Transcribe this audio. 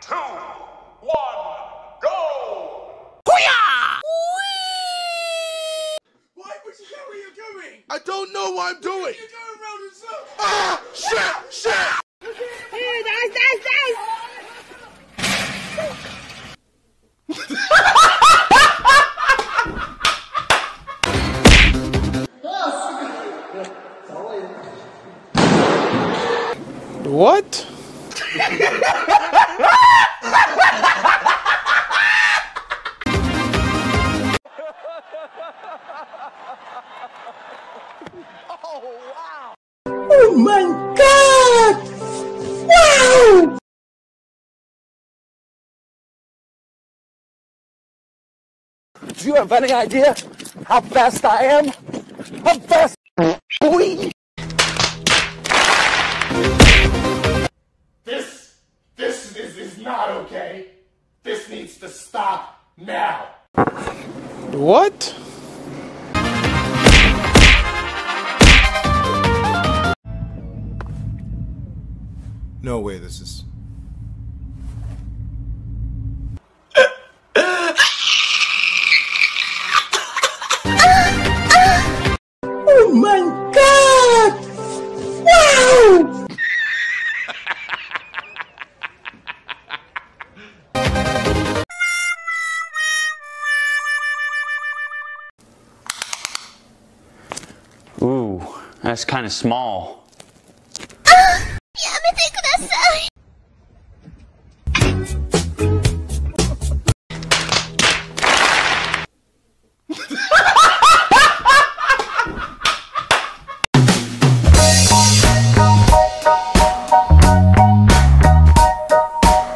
2, 1, go! Why would you know where you're going? I don't know what I'm doing. You're going round in circles. Ah! Shit! Hey, nice. What? Oh my God! Wow! Do you have any idea how fast I am? How fast, boy? This is not okay. This needs to stop now. What? No way this is... Oh my God! Wow! Ooh, that's kind of small.